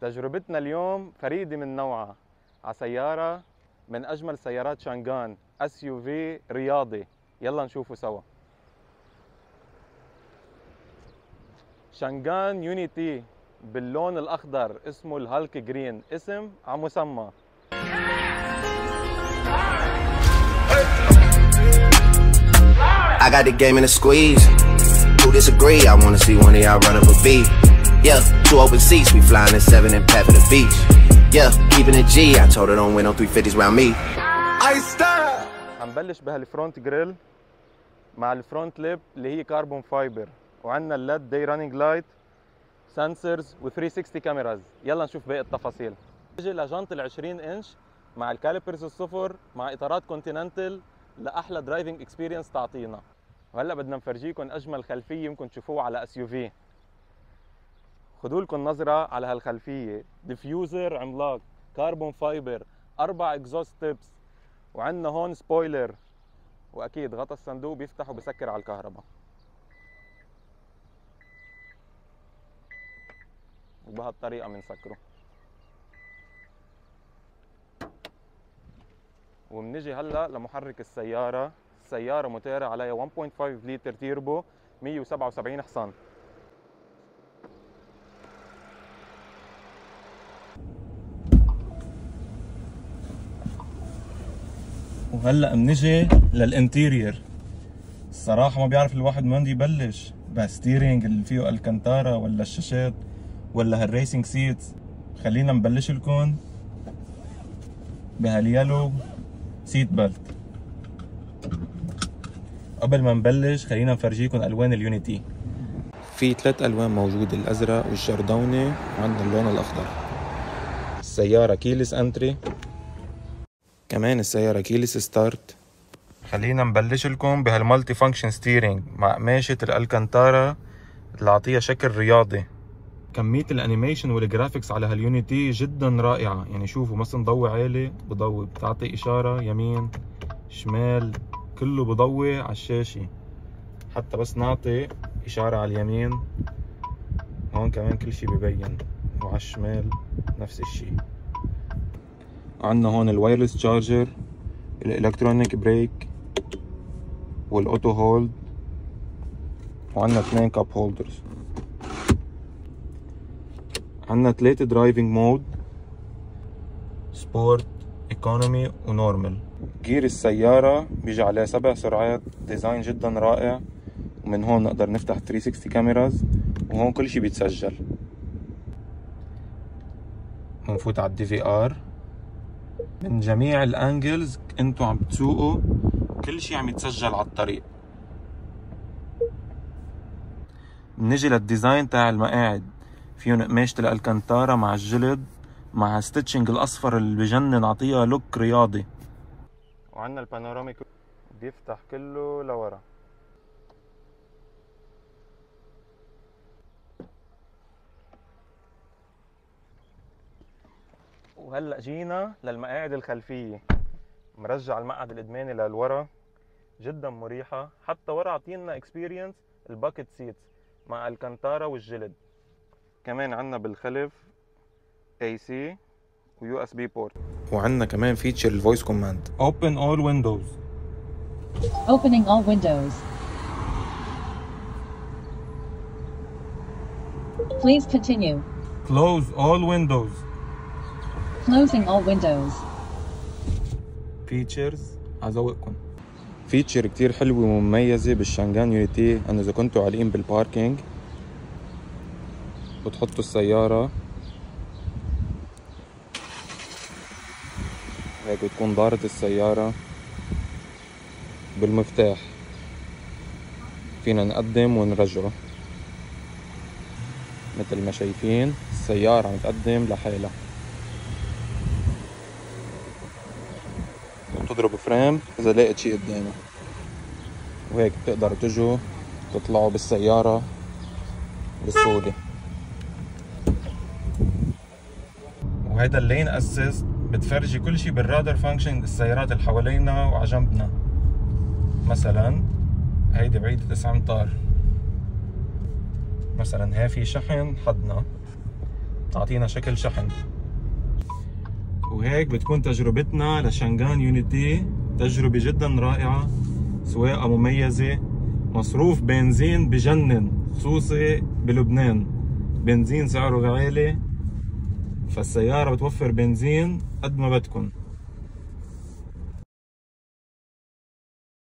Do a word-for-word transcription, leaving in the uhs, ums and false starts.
تجربتنا اليوم فريدة من نوعها على سيارة من أجمل سيارات شانغان اس يو في رياضي. يلا نشوفه سوا. شانغان يوني تي باللون الأخضر اسمه الهالك جرين، اسم عم مسمى. I got the game in a squeeze. Who disagree? I wanna see one of y'all run up a beat. Yeah, two open seats, we flying in seven and pat for the beach. Yeah, keeping it G. I told her don't win no three fifties round me. I style. هنبلش بهالفرونت جريل مع الفرونت ليب اللي هي كاربون فايبر، وعندنا الليد داي رانينج لايت سنسرز و ثري سيكستي كاميراز. يلا نشوف باقي التفاصيل. نجي لجنط ال عشرين انش مع الكاليبرز الصفر مع اطارات كونتيننتال لاحلى درايفنج اكسبيرينس تعطينا. وهلا بدنا نفرجيكم اجمل خلفيه يمكن تشوفوها على اس يو في. خذوا لكم نظره على هالخلفيه، ديفيوزر عملاق كاربون فايبر، اربع اكزوست تيبس، وعندنا هون سبويلر، واكيد غطا الصندوق بيفتح وبسكر على الكهرباء. وبهالطريقه بنسكره. وبنجي هلا لمحرك السياره. السياره موتورها عليها واحد فاصلة خمسة لتر تيربو مية وسبعة وسبعين حصان. وهلا بنجي للانتيرير. الصراحه ما بيعرف الواحد من وين يبلش، بستيرينج اللي فيه الكانتارا ولا الشاشات ولا هالريسنج سيتس. خلينا نبلش لكم بهاليالو سيت بيلت. قبل ما نبلش خلينا نفرجيكم الوان اليوني تي. في ثلاث الوان موجوده، الازرق والجردوني وعندنا اللون الاخضر. السياره كيلس انتري، كمان السياره كيلس ستارت. خلينا نبلش لكم بهالمالتي فانكشن ستيرينج مع قماشه الالكانتارا اللي عطيها شكل رياضي. كميه الانيميشن والجرافيكس على هاليوني تي جدا رائعه، يعني شوفوا مثلا ضوي عالي بضوي، بتعطي اشاره يمين شمال كله بضوي على الشاشه. حتى بس نعطي اشاره على اليمين هون كمان كل شيء ببين، وعلى الشمال نفس الشيء. عندنا هون الوايرلس تشارجر، الالكترونيك بريك والاوتو هولد، وعندنا اثنين كاب هولدرز. عندنا ثلاثة درايفنج مود، سبورت، ايكونومي ونورمال. جير السيارة بيجي عليه سبع سرعات، ديزاين جدا رائع. ومن هون نقدر نفتح ثري سيكستي كاميراز، وهون كل شي بيتسجل. ونفوت على الدي في ار. من جميع الانجلز انتو عم بتسوقوا كل شي عم يتسجل على الطريق. بنجي للديزاين تاع المقاعد، فيهم قماشة الالكانتارا مع الجلد مع ستيتشنج الاصفر اللي بجنن، عطيها لوك رياضي. وعندنا البانوراميك بيفتح كله لورا. وهلا جينا للمقاعد الخلفيه. مرجع المقعد الادماني للورا، جدا مريحه. حتى ورا عطينا اكسبيرينس الباكيت سيتس مع الكانتارا والجلد. كمان عندنا بالخلف اي سي ويو اس بي بورت. وعندنا كمان فيتشر الفويس كوماند. Open all windows. Opening all windows. Please continue. Close all windows. Closing all windows. فيتشرز عزوقكم. فيتشر كتير حلوة ومميزة بالشانغان يوني تي، انه اذا كنتوا عالقين بالباركينج بتحطوا السيارة هيك، بتكون دارت السيارة بالمفتاح، فينا نقدم ونرجعه. مثل ما شايفين السيارة عم تقدم لحالها، وتضرب فريم إذا لقيت شي قدامها، وهيك بتقدروا تجوا تطلعوا بالسيارة بسهولة. وهيدا اللين اسيست بتفرجي كل شي بالرادار فانكشن السيارات اللي حوالينا وعلى جنبنا. مثلا هيدي بعيدة تسع امتار، مثلا هي في شحن حدنا، تعطينا شكل شحن. وهيك بتكون تجربتنا لشانغان يوني-تي، تجربة جدا رائعة، سواقة مميزة، مصروف بنزين بجنن، خصوصي بلبنان بنزين سعره غالي، فالسيارة بتوفر بنزين قد ما بدكن.